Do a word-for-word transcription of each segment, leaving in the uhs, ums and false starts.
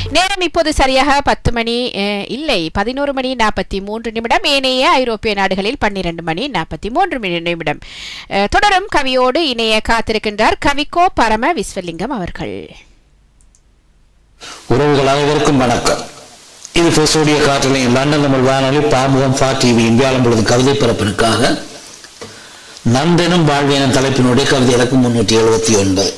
நேரம் இப்போது சரியாக பத்து மணி இல்லை பதினோரு மணி நாற்பத்தி மூன்று நிமிடம். ஏனைய ஐரோப்பிய நாடுகளில் பன்னிரண்டு மணி நாற்பத்தி மூன்று நிமிடம். தொடரும் கவியோடு இணைய காத்திருக்கின்றார் கவிக்கோ பரம விஸ்வலிங்கம் அவர்கள். உறவுகள் அனைவருக்கும் வணக்கம். இது பேசுடைய காற்றலையும் லண்டன் தமிழ் வானொலி பாமுகம் ஃபா டிவி இந்தியாவிலும் பொழுது கவிதை பிறப்பிற்காக நந்தனும் வாழ்வியனும் தலைப்பினுடைய கவிதை இலக்கம் முன்னூற்றி எழுபத்தி ஒன்பது.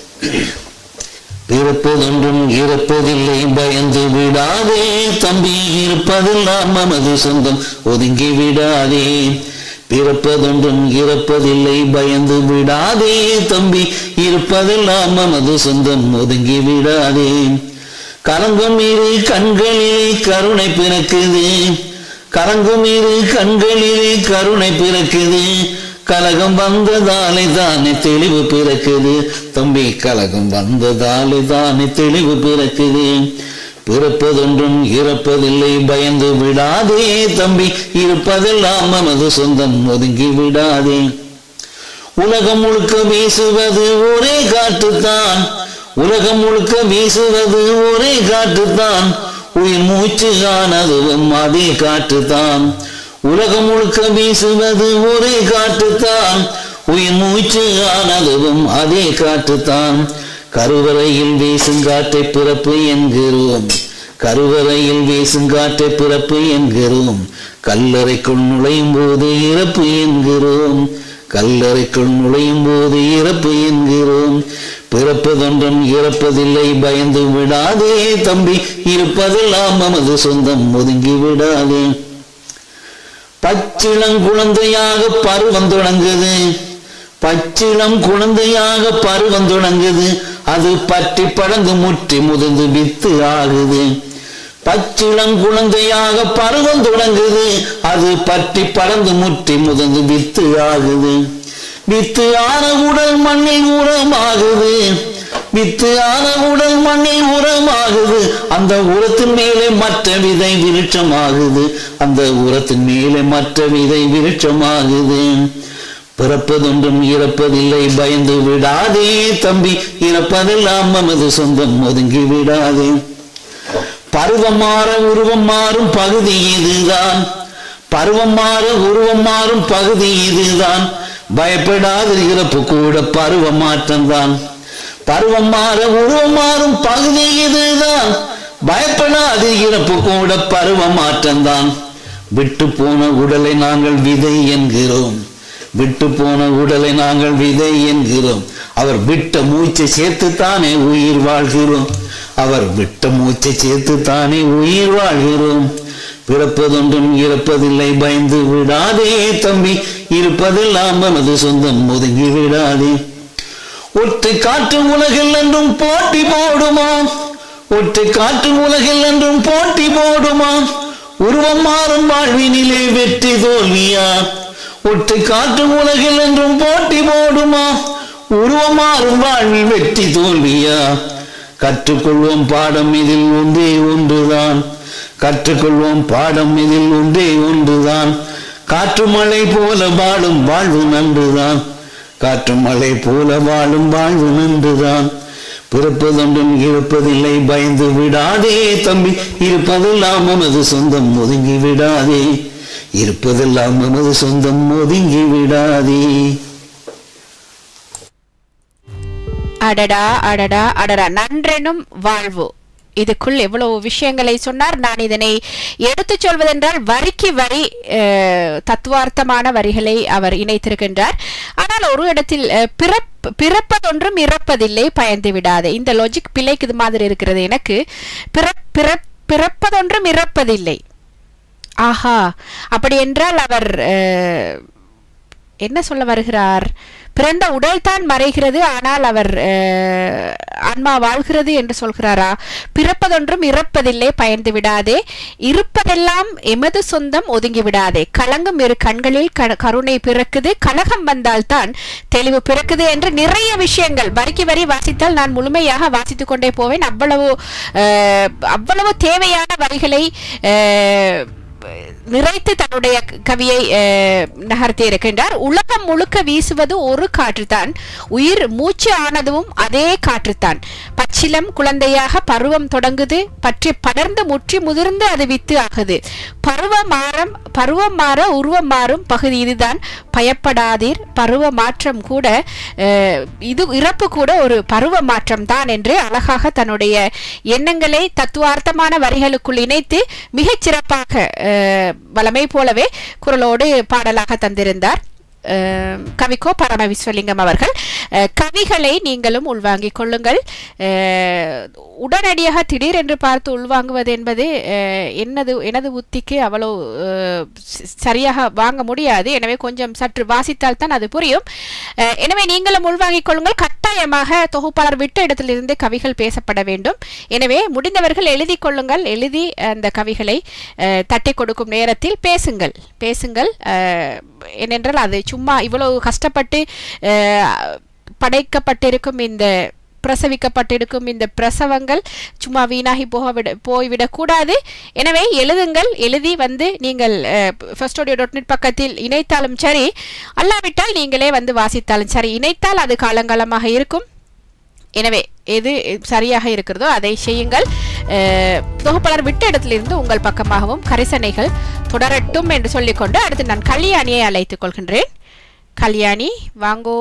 பிறப்பதொன்றும் இறப்பதில்லை பயந்து விடாதே தம்பி, இருப்பதெல்லாம் நமது சொந்தம் ஒதுங்கி விடாதே. பிறப்பதொன்றும் இறப்பதில்லை பயந்து விடாதே தம்பி, இருப்பதெல்லாம் நமது சொந்தம் ஒதுங்கி விடாதே. கலங்கும் இரு கண்களிலே கருணை பிறக்குது, கலங்கும் இரு கண்களிலே கருணை பிறக்குது. கலகம் வந்ததாலே தானே தெளிவு பிறக்குது தம்பி, கலகம் வந்ததாலே தானே தெளிவு பிறக்குது. பிறப்பதொன்றும் இறப்பதில்லை பயந்து விடாதே தம்பி, இருப்பதெல்லாம் நமது சொந்தம் ஒதுங்கி விடாதே. உலகம் முழுக்க வீசுவது ஒரே காற்றுத்தான், உலகம் முழுக்க வீசுவது ஒரே காற்றுத்தான். உயிர் மூச்சு ஆனதுவும் அதே காற்றுத்தான். உலகம் முழுக்க வீசுவது ஒரே காற்றுத்தான், உயிர் மூச்சு ஆனதுவும் அதே காற்றுத்தான். கருவறையில் வீசும் காற்றை பிறப்பு என்கிறோம், கருவறையில் வீசும் காற்றை பிறப்பு என்கிறோம். கல்லறைக்குள் நுழையும் போது இறப்பு என்கிறோம், கல்லறைக்குள் நுழையும் போது இறப்பு என்கிறோம். பிறப்பதொன்றும் இறப்பதில்லை பயந்து விடாதே தம்பி, இருப்பதெல்லாம் நமது சொந்தம் ஒதுங்கி விடாதே. பச்சிளம் குழந்தையாக பருவம் தொடங்குது, பச்சிளம் குழந்தையாக பருவம் தொடங்குது. அது பற்றி பழங்கு முற்றி முதிர்ந்து வித்து ஆகுது. பச்சிளம் குழந்தையாக பருவம் தொடங்குது, அது பற்றி பழங்கு முற்றி முதிர்ந்து வித்து ஆகுது. வித்து ஆன உடல் மண்ணில் உரமாகுது, வித்து ஆன உடல் மண்ணில் உரமாகுது. அந்த உரத்தின் மேலே மற்ற விதை விருட்சமாகுது, அந்த உரத்தின் மேலே மற்ற விதை விருட்சமாகுது. பிறப்பதொன்றும் இறப்பதில்லை பயந்து விடாதே தம்பி, இறப்பதெல்லாம் நமது சொந்தம் ஒதுங்கி விடாதே. பருவம் மாற உருவம் மாறும் பகுதி இதுதான், பருவம் மாற உருவம் மாறும் பகுதி இதுதான். பயப்படாத இறப்பு கூட பருவ மாற்றம்தான், பருவம் மாற உருவம் மாறும் பகுதி இதுதான். பயப்படாத இறப்பு கூட பருவ மாற்றம்தான். விட்டு போன உடலை நாங்கள் விதை என்கிறோம், விட்டு போன உடலை நாங்கள் விதை என்கிறோம். அவர் விட்ட மூச்சை சேர்த்துத்தானே உயிர் வாழ்கிறோம், அவர் விட்ட மூச்சை சேர்த்துத்தானே உயிர் வாழ்கிறோம். பிறப்பதொன்றும் இறப்பதில்லை பயந்து விடாதே தம்பி, இருப்பதெல்லாம் நமது சொந்தம் ஒதுங்கி விடாதே. ஒற்றை காற்று உலகில் என்றும் போட்டி போடுமா, ஒற்றை காற்று உலகில் என்றும் போட்டி போடுமா. உருவம் மாறும் வாழ்வினிலே வெற்றி தோல்வியா, ஒற்றை காற்று உலகில் என்றும் போட்டி போடுமா. உருவம் மாறும் வாழ்வில் வெற்றி தோல்வியா. கற்றுக்கொள்வோம் பாடம் இதில் ஒன்றே ஒன்றுதான், கற்றுக்கொள்வோம் பாடம் இதில் ஒன்றே ஒன்றுதான். காற்று மழை போல வாழும் வாழ்வு நன்றுதான், காற்று மழை போல வாழும் வாழ்வு நன்றுதான். பிறப்பதொன்றும் இருப்பதில்லை பயந்து விடாதே தம்பி, இருப்பதெல்லாம் நமது சொந்தம் ஒதுங்கி விடாதே, இருப்பதெல்லாம் நமது சொந்தம் ஒதுங்கி விடாதே. அடடா அடடா அடடா, நன்றெனும் வாழ்வு, இதுக்குள் எவ்வளவு விஷயங்களை சொன்னார். நான் இதனை எடுத்து சொல்வதென்றால் வரிக்கு வரி தத்துவார்த்தமான வரிகளை அவர் இணைத்திருக்கின்றார். ஆனால் ஒரு இடத்தில் பிறப் பிறப்பதொன்றும் இறப்பதில்லை பயந்து விடாதே, இந்த லாஜிக் பிழைக்குது மாதிரி இருக்கிறது எனக்கு. பிறப் பிறப் பிறப்பதொன்றும் இறப்பதில்லை, ஆஹா, அப்படி என்றால் அவர் என்ன சொல்ல வருகிறார்? பிறந்த உடல் தான் மறைகிறது, ஆனால் அவர் ஆன்மா வாழ்கிறது என்று சொல்கிறாரா? பிறப்பதொன்றும் இறப்பதில்லை பயந்து விடாதே, இருப்பதெல்லாம் எமது சொந்தம் ஒதுங்கி விடாதே. கலங்கும் இரு கண்களில் கருணை பிறக்குது, கலகம் வந்தால் தான் தெளிவு பிறக்குது என்று நிறைய விஷயங்கள் வரிக்கு வரி வாசித்தால் நான் முழுமையாக வாசித்துக் கொண்டே போவேன். அவ்வளவு அவ்வளவு தேவையான வரிகளை நிறைத்து தன்னுடைய கவியை நகர்த்தி இருக்கின்றார். உலகம் முழுக்க வீசுவது ஒரு காற்றுத்தான், உயிர் மூச்சு ஆனதும் அதே காற்றுத்தான். பச்சிலம் குழந்தையாக பருவம் தொடங்குது, பற்றி படர்ந்து முற்றி முதிர்ந்து அது வித்து ஆகுது. பருவ மாறம் பருவம் மாற உருவம் மாறும் பகுதி இதுதான், பயப்படாதீர். பருவ மாற்றம் கூட இது இறப்பு கூட ஒரு பருவ மாற்றம் தான் என்று அழகாக தன்னுடைய எண்ணங்களை தத்துவார்த்தமான வரிகளுக்குள் இணைத்து மிகச் சிறப்பாக வளமை போலவே குரலோடு பாடலாக தந்திருந்தார் கவிக்கோ பரம விஸ்வலிங்கம் அவர்கள். கவிகளை நீங்களும் உள்வாங்கிக் கொள்ளுங்கள். உடனடியாக திடீர் என்று பார்த்து உள்வாங்குவது என்பது என்னது எனது புத்திக்கு அவ்வளோ சரியாக வாங்க முடியாது. எனவே கொஞ்சம் சற்று வாசித்தால் தான் அது புரியும். எனவே நீங்களும் உள்வாங்கிக் கொள்ளுங்கள். கட்டாயமாக தொகுப்பாளர் விட்ட இடத்திலிருந்து கவிகள் பேசப்பட வேண்டும். எனவே முடிந்தவர்கள் எழுதி கொள்ளுங்கள். எழுதி அந்த கவிகளை தட்டி கொடுக்கும் நேரத்தில் பேசுங்கள் பேசுங்கள் ஏனென்றால் அது சும்மா இவ்வளவு கஷ்டப்பட்டு படைக்கப்பட்டிருக்கும் இந்த பிரசவிக்கப்பட்டிருக்கும் இந்த பிரசவங்கள் சும்மா வீணாகி போக விட போய்விடக்கூடாது. எனவே எழுதுங்கள். எழுதி வந்து நீங்கள் ஃபர்ஸ்ட் ஆடியோ டாட் நெட் பக்கத்தில் இணைத்தாலும் சரி, அல்லாவிட்டால் நீங்களே வந்து வாசித்தாலும் சரி, இணைத்தால் அது காலங்காலமாக இருக்கும். எனவே எது சரியாக இருக்கிறதோ அதை செய்யுங்கள். தொகுப்பாளர் விட்ட இடத்திலிருந்து உங்கள் பக்கமாகவும் கரிசனைகள் தொடரட்டும் என்று சொல்லிக்கொண்டு அடுத்து நான் கல்யாணியை அழைத்துக் கொள்கின்றேன். கல்யாணி வாங்கோ.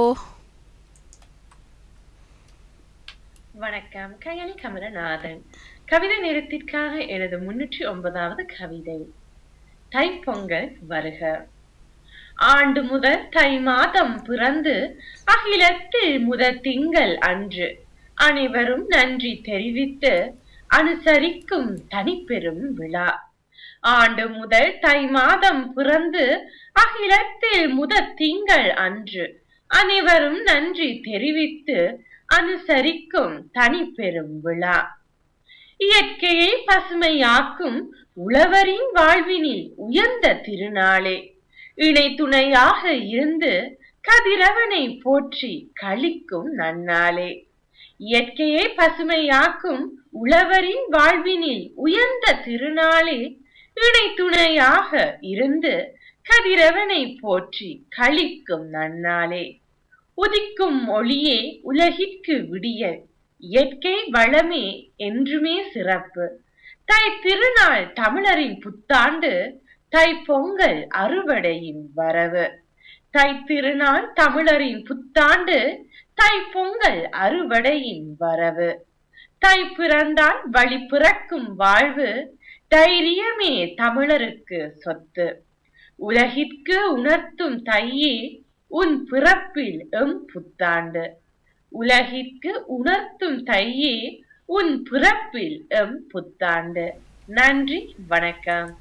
வணக்கம். கல்யாணி கமலநாதன். கவிதை நேரத்திற்காக எனது முன்னூற்றி ஒன்பதாவது கவிதை. தைப்பொங்கல் வருக. ஆண்டு முதல் தை மாதம் பிறந்து அகிலத்தில் முதல் திங்கள் அன்று அனைவரும் நன்றி தெரிவித்து அனுசரிக்கும் தனிப்பெரும் விழா. ஆண்டு முதல் தை மாதம் பிறந்து அகிலத்தில் முதல் திங்கள் அன்று அனைவரும் நன்றி தெரிவித்து அனுசரிக்கும் தனிப்பெரும் விழா. இயற்கையை பசுமையாக்கும் உழவரின் வாழ்வினில் உயர்ந்த திருநாளே. இணை துணையாக இருந்து கதிரவனை போற்றி கழிக்கும் நன்னாளே. இயற்கையை பசுமையாக்கும் உழவரின் வாழ்வினில் உயர்ந்த திருநாளே. இணை துணையாக இருந்து கதிரவனை போற்றி கழிக்கும் நன்னாளே. உதிக்கும் ஒளியே உலகிற்கு விடியல், இயற்கை வளமே என்றுமே சிறப்பு. தை திருநாள் தமிழரின் புத்தாண்டு, தை பொங்கல் அறுவடையின் வரவு. தை திருநாள் தமிழரின் புத்தாண்டு, தை பொங்கல் அறுவடையின் வரவு. தை பிறந்தால் வழி பிறக்கும் வாழ்வு, தைரியமே தமிழருக்கு சொத்து. உலகிற்கு உணர்த்தும் தையே உன் பிறப்பில் எம் புத்தாண்டு. உலகிற்கு உணர்த்தும் தையே உன் பிறப்பில் எம் புத்தாண்டு. நன்றி, வணக்கம்.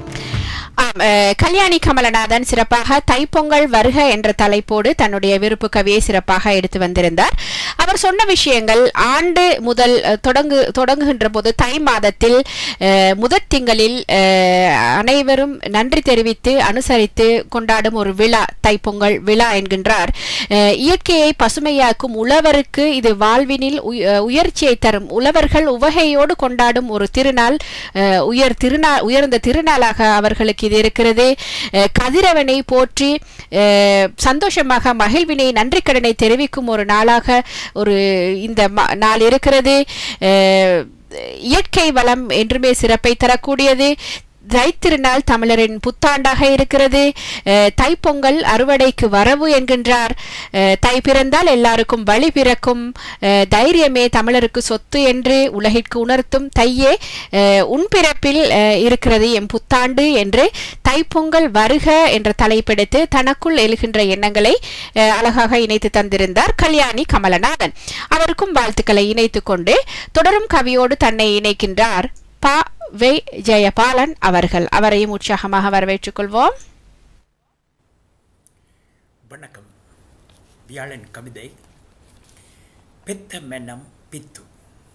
கல்யாணி கமலநாதன் சிறப்பாக தைப்பொங்கல் வருக என்ற தலைப்போடு தன்னுடைய விருப்பு கவியை சிறப்பாக எடுத்து வந்திருந்தார். அவர் சொன்ன விஷயங்கள் ஆண்டு முதல் தொடங்கு தொடங்குகின்ற போது தை மாதத்தில் முதற் திங்களில் அனைவரும் நன்றி தெரிவித்து அனுசரித்து கொண்டாடும் ஒரு விழா தைப்பொங்கல் விழா என்கின்றார். இயற்கையை பசுமையாக்கும் உழவருக்கு இது வாழ்வினில் உயர்ச்சியை தரும், உழவர்கள் உவகையோடு கொண்டாடும் ஒரு திருநாள், உயர் திருநாள் உயர்ந்த திருநாளாக அவர்களுக்கு இது இருக்கிறது. கதிரவனை போற்றி சந்தோஷமாக மகிழ்வினை நன்றி கடனை தெரிவிக்கும் ஒரு நாளாக ஒரு இந்த நாள் இருக்கிறது. இயற்கை வளம் என்றுமே சிறப்பை தரக்கூடியது. தைத்திருநாள் தமிழரின் புத்தாண்டாக இருக்கிறது. தைப்பொங்கல் அறுவடைக்கு வரவு என்கின்றார். தை பிறந்தால் எல்லாருக்கும் வழி பிறக்கும், தைரியமே தமிழருக்கு சொத்து என்று உலகிற்கு உணர்த்தும் தையே உன் பிறப்பில் இருக்கிறது எம் புத்தாண்டு என்று தைப்பொங்கல் வருக என்ற தலைப்பெடுத்து தனக்குள் எழுகின்ற எண்ணங்களை அழகாக இணைத்து தந்திருந்தார் கல்யாணி கமலநாதன். அவருக்கும் வாழ்த்துக்களை இணைத்துக் கொண்டு தொடரும் கவியோடு தன்னை இணைக்கின்றார் பா வே ஜெயபாலன் அவர்கள். அவரையும் உற்சாகமாக வரவேற்றுக் கொள்வோம். வணக்கம். வியாழன் கவிதை. பெத்த மெனம் பித்து.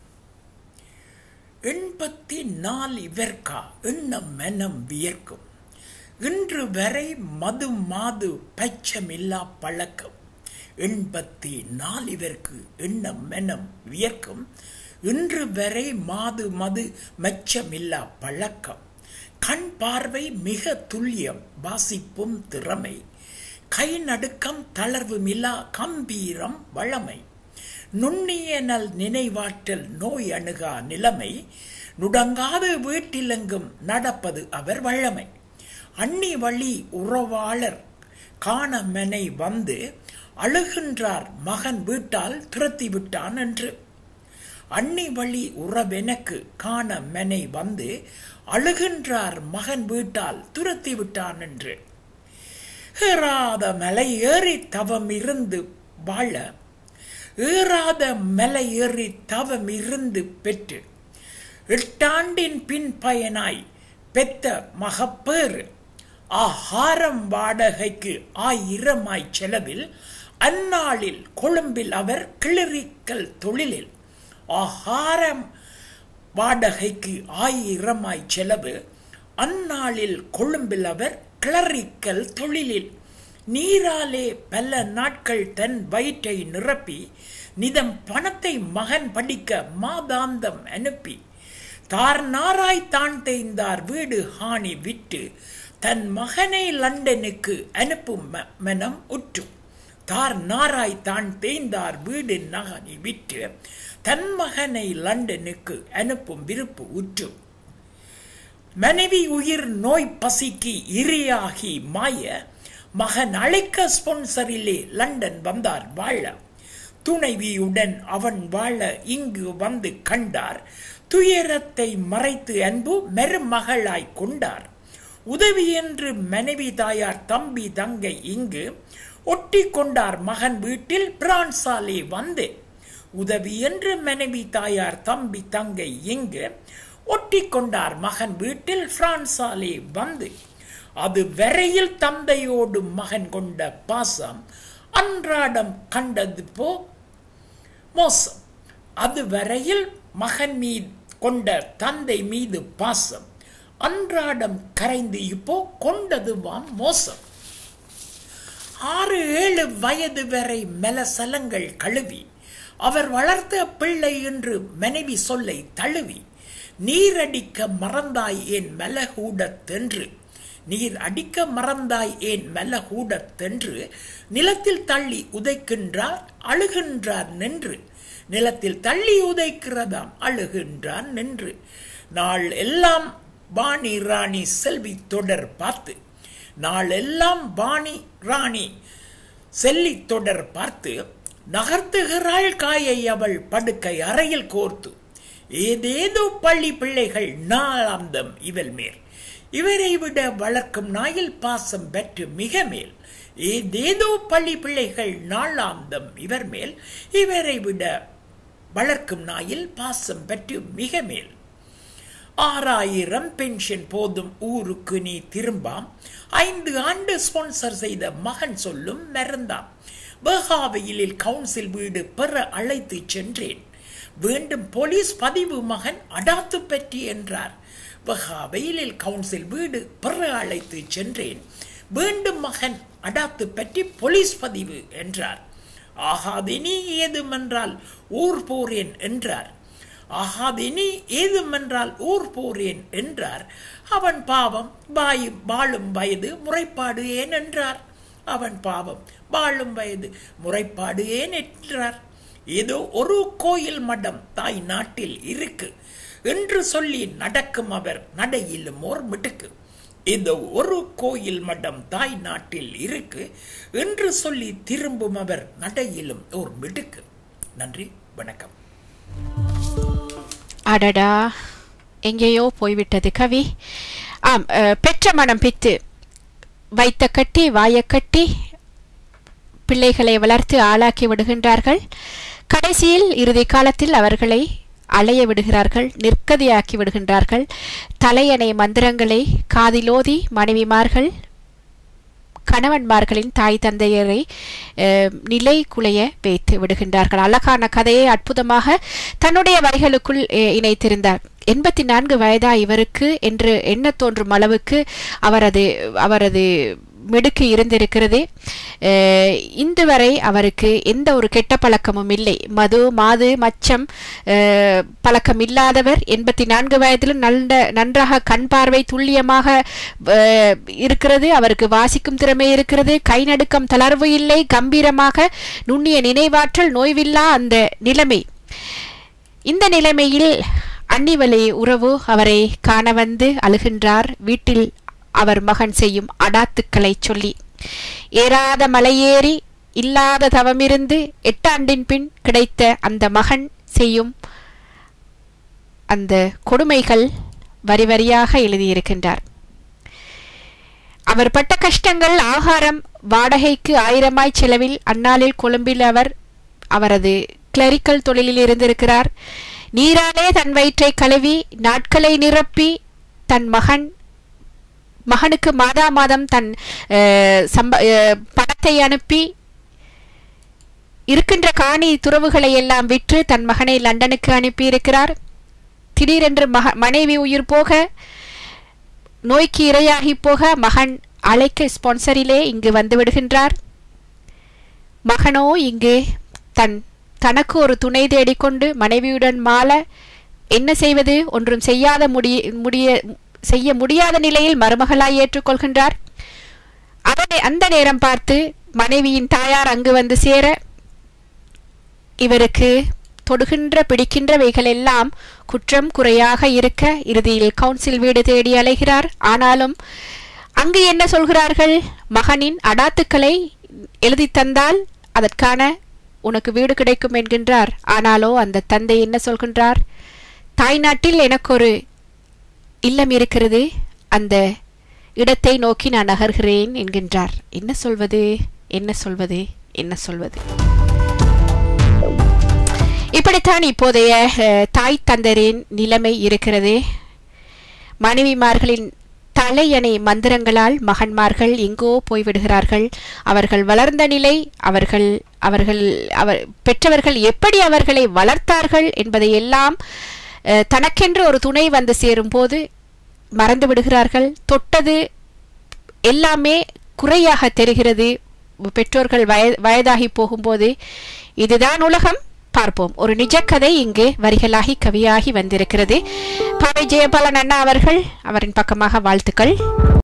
எண்பத்தி நாலு இவர்கா எண்ணம் மெனம் வியர்க்கும், இன்று வரை மது மாது பச்சமில்லா பழக்கம். எண்பத்தி நாலு இவர்க்கு எண்ணம் மெனம் வியர்க்கும், இன்று வரை மாது மது மெச்சமில்லா பழக்கம். கண் பார்வை மிக துல்லியம், வாசிப்பும் திறமை, கை நடுக்கம் தளர்வு மில்லா கம்பீரம் வளமை. நுண்ணிய நல் நினைவாற்றல் நோய் அணுகா நிலைமை நுடங்காது வீட்டிலெங்கும் நடப்பது அவர் வழமை. அன்னி வழி உறவாளர் காண மெனை வந்து அழுகின்றார் மகன் வீட்டால் துரத்தி விட்டான் என்று. அன்னி வழி உறவெனக்கு காண மெனை வந்து அழுகின்றார் மகன் வீட்டால் துரத்தி விட்டான் என்று. ஏறாத மலை ஏறி தவம் இருந்து வாழ ஏறாத மலை ஏறி தவம் இருந்து பெற்று எட்டாண்டின் பின் பயனாய் பெத்த மகப்பேறு ஆகாரம் வாடகைக்கு ஆயிரமாய் செலவில் அந்நாளில் கொழும்பில் அவர் கிளறிக்கல் தொழிலில் ஆகாரம் வாடகைக்கு ஆயிரமாய் செலவு அந்நாளில் கொழும்பில் அவர் கிளறிக்கல் தொழிலில் நீராலே பல நாட்கள் தன் வயிற்றை நிரப்பி நிதம் பணத்தை மகன் படிக்க மாதாந்தம் அனுப்பி தார் நாராய் தான் தேய்ந்தார் வீடு ஹானி விட்டு தன் மகனை லண்டனுக்கு அனுப்பும் மனம் உற்று. தார் நாராய் தான் தேய்ந்தார் வீடு நகனி விட்டு தன் மகனை லண்டனுக்கு அனுப்பும் விருப்பு உற்று. மனைவி உயிர் நோய் பசிக்கு இரையாகி மாய மகன் அழைக்க ஸ்பான்சரிலே லண்டன் வந்தார் வாழ. துணைவியுடன் அவன் வாழ இங்கு வந்து கண்டார். துயரத்தை மறைத்து அன்பு மருமகளாய் கொண்டார். உதவி என்று மனைவி தாயார் தம்பி தங்கை இங்கு ஒட்டி கொண்டார் மகன் வீட்டில் பிரான்சாலே வந்து. உதவி என்று மனைவி தாயார் தம்பி தங்கை இங்கு ஒட்டி கொண்டார் மகன் வீட்டில் பிரான்சாலே வந்து. அது வரையில் தந்தையோடு மகன் கொண்ட பாசம் அன்றாடம் கண்டது போ மோசம். அது வரையில் மகன் மீது கொண்ட தந்தை மீது பாசம் அன்றாடம் கரைந்து இப்போ கொண்டதுவாம் மோசம். ஆறு ஏழு வயது வரை மெலசலங்கள் கழுவி அவர் வளர்த்த பிள்ளை என்று மனைவி சொல்லை தழுவி நீர் அடிக்க மறந்தாய் ஏன் மெலகூடத்தென்று நீர் அடிக்க மறந்தாய் ஏன் மெலகூடத்தென்று நிலத்தில் தள்ளி உதைக்கின்றார் அழுகின்றார் நின்று. நிலத்தில் தள்ளி உதைக்கிறதாம் அழுகின்றார் நின்று. நாள் எல்லாம் வாணி ராணி செல்வி தொடர் பார்த்து நாள் எல்லாம் வாணி ராணி செல்லி தொடர் பார்த்து நகர்த்துகிறாள் காயை அவள் படுக்கை அறையில் கோர்த்து. ஏதேதோ பள்ளி பிள்ளைகள் நாளாந்தம் இவள் மேல் இவரை விட வளர்க்கும் நாயில் பாசம் பெற்று மிக மேல். ஏதேதோ பள்ளி பிள்ளைகள் நாளாந்தம் இவர் மேல் இவரை விட வளர்க்கும் நாயில் பாசம் பெற்று மிக மேல். ஆறாயிரம் பென்ஷன் போதும் ஊருக்கு நீ திரும்பாம். ஐந்து ஆண்டு ஸ்பான்சர் செய்த மகன் சொல்லும் மறந்தாம். வேகாவையில் கவுன்சில் வீடு பெற அழைத்து சென்றேன். வேண்டும் போலீஸ் பதிவு மகன் அடாத்து பெற்றி என்றார். வேகாவையில் கவுன்சில் வீடு பெற அழைத்து சென்றேன். வேண்டும் மகன் அடாத்து பற்றி போலீஸ் பதிவு என்றார். ஆகாதினி ஏதுமென்றால் ஊர் போறேன் என்றார். ஆகாதினி ஏதுமென்றால் ஊர் போறேன் என்றார். அவன் பாவம் வாயும் வாழும் வயது முறைப்பாடு ஏன் என்றார். அவன் பாவம் வாழும் வயது முறைப்பாடு ஏன் என்றார். ஏதோ ஒரு கோயில் மடம் தாய் நாட்டில் இருக்கு என்று சொல்லி நடக்கும் அவர் நடையிலும் ஓர் மிடுக்கு. ஏதோ ஒரு கோயில் மடம் தாய் நாட்டில் இருக்கு என்று சொல்லி திரும்பும் அவர் நடையிலும் ஓர் மிடுக்கு. நன்றி, வணக்கம். அடடா, எங்கேயோ போய்விட்டது கவி. ஆம், பெற்ற மனம் பித்து வைத்த கட்டி வாய கட்டி பிள்ளைகளை வளர்த்து ஆளாக்கி விடுகின்றார்கள். கடைசியில் இறுதி காலத்தில் அவர்களை அலைய விடுகிறார்கள், நிற்கதியாக்கி விடுகின்றார்கள். தலையணை மந்திரங்களை காதிலோதி மனைவிமார்கள் கணவன்மார்களின் தாய் தந்தையரை நிலை குலைய வைத்து விடுகின்றார்கள். அழகான கதையை அற்புதமாக தன்னுடைய வரிகளுக்குள் இணைத்திருந்தார். எண்பத்தி நான்கு வயதா இவருக்கு என்று எண்ண தோன்றும் அளவுக்கு அவரது அவரது மிடுக்கு இருந்திருக்கிறது. இன்று வரை அவருக்கு எந்த ஒரு கெட்ட பழக்கமும் இல்லை. மது மாது மச்சம் பழக்கம் இல்லாதவர். எண்பத்தி நான்கு வயதிலும் நல்ல நன்றாக கண் பார்வை துல்லியமாக இருக்கிறது. அவருக்கு வாசிக்கும் திறமை இருக்கிறது. கை நடுக்கம் தளர்வு இல்லை. கம்பீரமாக நுண்ணிய நினைவாற்றல், நோய்வில்லா அந்த நிலைமை. இந்த நிலைமையில் அன்னிவளை உறவு அவரை காண வந்து அழுகின்றார். வீட்டில் அவர் மகன் செய்யும் அடாத்துக்களை சொல்லி, ஏறாத மலையேறி இல்லாத தவமிருந்து எட்டாண்டின் பின் கிடைத்த அந்த மகன் செய்யும் அந்த கொடுமைகள் வரி வரியாக எழுதியிருக்கின்றார். அவர் பட்ட கஷ்டங்கள், ஆகாரம், வாடகைக்கு ஆயிரமாய் செலவில் அந்நாளில் கொழும்பில் அவர் அவரது கிளரிக்கல் தொழிலில் இருந்திருக்கிறார். நீராலே தன் வயிற்றை கழுவி நாட்களை நிரப்பி தன் மகன் மகனுக்கு மாதா மாதம் தன் பணத்தை அனுப்பி இருக்கின்ற காணி துறவுகளை எல்லாம் விற்று தன் மகனை லண்டனுக்கு அனுப்பி இருக்கிறார். திடீரென்று மக மனைவி உயிர் போக, நோய்க்கு இரையாகி போக மகன் அழைக்க ஸ்பான்சரிலே இங்கு வந்து விடுகின்றார். மகனோ இங்கு தன் தனக்கு ஒரு துணை தேடிக்கொண்டு மனைவியுடன் மாள என்ன செய்வது, ஒன்றும் செய்யாத முடிய முடிய செய்ய முடியாத நிலையில் மருமகளாய் ஏற்றுக்கொள்கின்றார். அதனை அந்த நேரம் பார்த்து மனைவியின் தாயார் அங்கு வந்து சேர, இவருக்கு தொடுகின்ற பிடிக்கின்றவைகள் எல்லாம் குற்றம் குறையாக இருக்க இறுதியில் கவுன்சில் வீடு தேடி அலைகிறார். ஆனாலும் அங்கு என்ன சொல்கிறார்கள், மகனின் அடாத்துக்களை எழுதி தந்தால் அதற்கான உனக்கு வீடு கிடைக்கும் என்கின்றார். ஆனாலோ அந்த தந்தை என்ன சொல்கின்றார், தாய்நாட்டில் எனக்கு ஒரு இல்லம் இருக்கிறது, அந்த இடத்தை நோக்கி நான் நகர்கிறேன் என்கின்றார். என்ன சொல்வது என்ன சொல்வது என்ன சொல்வது இப்படித்தான் இப்போதைய தாய் தந்தரின் நிலைமை இருக்கிறது. மனைவிமார்களின் தலையணை மந்திரங்களால் மகன்மார்கள் எங்கோ போய்விடுகிறார்கள். அவர்கள் வளர்ந்த நிலை, அவர்கள் அவர்கள் அவர் பெற்றவர்கள் எப்படி அவர்களை வளர்த்தார்கள் என்பதை எல்லாம் தனக்கென்று ஒரு துணை வந்து சேரும் போது மறந்து விடுகிறார்கள். தொட்டது எல்லாமே குறையாக தெரிகிறது. பெற்றோர்கள் வய வயதாகி போகும்போது இதுதான் உலகம். பார்ப்போம். ஒரு நிஜக்கதை இங்கு வரிகளாகி கவியாகி வந்திருக்கிறது. பாவை ஜெயபாலன் அண்ணா அவர்கள், அவரின் பக்கமாக வாழ்த்துக்கள்.